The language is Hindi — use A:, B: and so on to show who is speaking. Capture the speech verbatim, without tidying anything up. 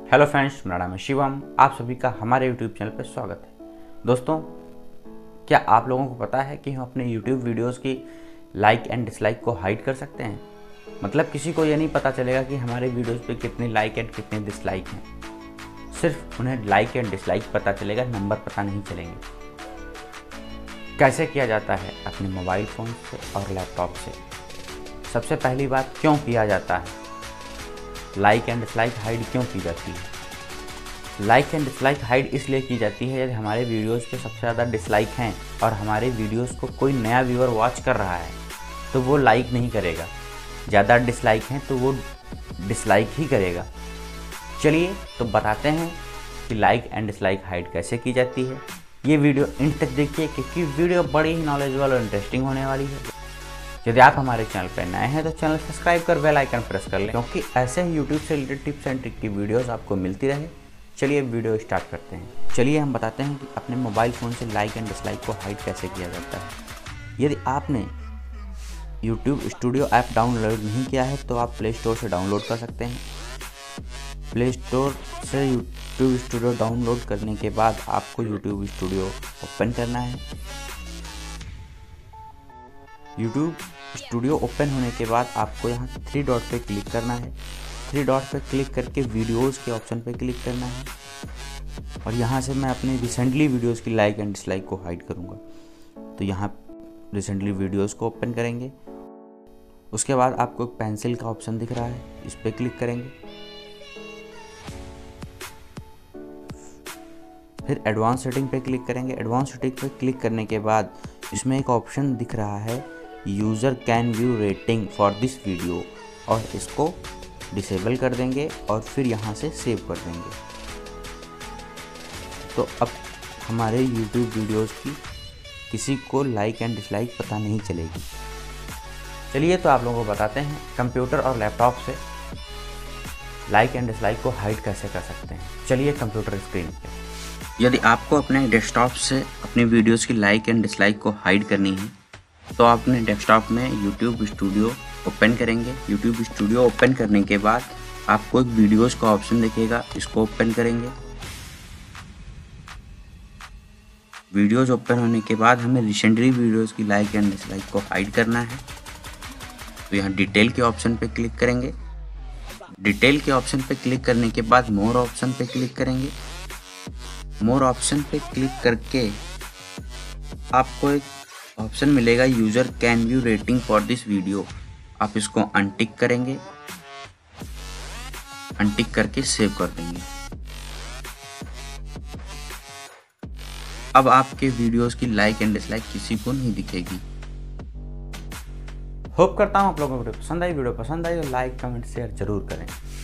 A: हेलो फ्रेंड्स, मेरा नाम है शिवम। आप सभी का हमारे यूट्यूब चैनल पर स्वागत है। दोस्तों, क्या आप लोगों को पता है कि हम अपने यूट्यूब वीडियोस की लाइक एंड डिसलाइक को हाइड कर सकते हैं? मतलब किसी को ये नहीं पता चलेगा कि हमारे वीडियोस पे कितने लाइक एंड कितने डिसलाइक हैं। सिर्फ उन्हें लाइक एंड डिसलाइक पता चलेगा, नंबर पता नहीं चलेंगे। कैसे किया जाता है? अपने मोबाइल फ़ोन से और लैपटॉप से। सबसे पहली बात, क्यों किया जाता है? लाइक एंड डिसलाइक हाइड क्यों की जाती है? लाइक एंड डिसलाइक हाइड इसलिए की जाती है यदि हमारे वीडियोस पे सबसे ज़्यादा डिसलाइक हैं और हमारे वीडियोस को कोई नया व्यूअर वॉच कर रहा है तो वो लाइक नहीं करेगा। ज़्यादा डिसलाइक हैं तो वो डिसलाइक ही करेगा। चलिए तो बताते हैं कि लाइक एंड डिसलाइक हाइड कैसे की जाती है। ये वीडियो एंड तक देखिए क्योंकि वीडियो बड़ी ही नॉलेजेबल और इंटरेस्टिंग होने वाली है। यदि आप हमारे चैनल पर नए हैं तो चैनल सब्सक्राइब कर बेल आइकन प्रेस कर लें, क्योंकि ऐसे ही यूट्यूब से रिलेटेड टिप्स एंड ट्रिक की वीडियोस आपको मिलती रहे। चलिए वीडियो स्टार्ट करते हैं। चलिए हम बताते हैं कि अपने मोबाइल फ़ोन से लाइक एंड डिसलाइक को हाइड कैसे किया जाता है। यदि आपने यूट्यूब स्टूडियो ऐप डाउनलोड नहीं किया है तो आप प्ले स्टोर से डाउनलोड कर सकते हैं। प्ले स्टोर से यूट्यूब स्टूडियो डाउनलोड करने के बाद आपको यूट्यूब स्टूडियो ओपन करना है। यूट्यूब स्टूडियो ओपन होने के बाद आपको यहाँ थ्री डॉट पे क्लिक करना है। थ्री डॉट पे क्लिक करके वीडियोस के ऑप्शन पे क्लिक करना है और यहाँ से मैं अपने रिसेंटली वीडियोस की लाइक एंड डिसलाइक को हाइड करूँगा। तो यहाँ रिसेंटली वीडियोस को ओपन करेंगे। उसके बाद आपको एक पेंसिल का ऑप्शन दिख रहा है, इस पर क्लिक करेंगे। फिर एडवांस सेटिंग पे क्लिक करेंगे। एडवांस सेटिंग पे क्लिक करने के बाद इसमें एक ऑप्शन दिख रहा है, user can view rating for this video, और इसको डिसेबल कर देंगे और फिर यहाँ से सेव कर देंगे। तो अब हमारे यूट्यूब वीडियोस की किसी को लाइक एंड डिसलाइक पता नहीं चलेगी। चलिए तो आप लोगों को बताते हैं कंप्यूटर और लैपटॉप से लाइक एंड डिसलाइक को हाइड कैसे कर सकते हैं। चलिए कंप्यूटर स्क्रीन पे।
B: यदि आपको अपने डेस्कटॉप से अपने वीडियोस की लाइक एंड डिसलाइक को हाइड करनी है तो आप अपने डेस्कटॉप में यूट्यूब स्टूडियो ओपन करेंगे। यूट्यूब स्टूडियो ओपन करने के बाद आपको एक वीडियोस का ऑप्शन दिखेगा, इसको ओपन करेंगे। वीडियोस ओपन होने के बाद हमें रिसेंटली वीडियोस की लाइक एंड डिसलाइक को हाइड करना है। तो यहाँ डिटेल के ऑप्शन पे क्लिक करेंगे। डिटेल के ऑप्शन पे क्लिक करने के बाद मोर ऑप्शन पे क्लिक करेंगे। मोर ऑप्शन पे क्लिक करके आपको एक ऑप्शन मिलेगा, user can view rating for this video. आप इसको अनटिक करेंगे। अनटिक करके सेव कर देंगे। अब आपके वीडियोस की लाइक एंड डिसलाइक किसी को नहीं दिखेगी।
A: होप करता हूँ आप लोगों को वीडियो पसंद आई। वीडियो पसंद आई तो लाइक कमेंट शेयर जरूर करें।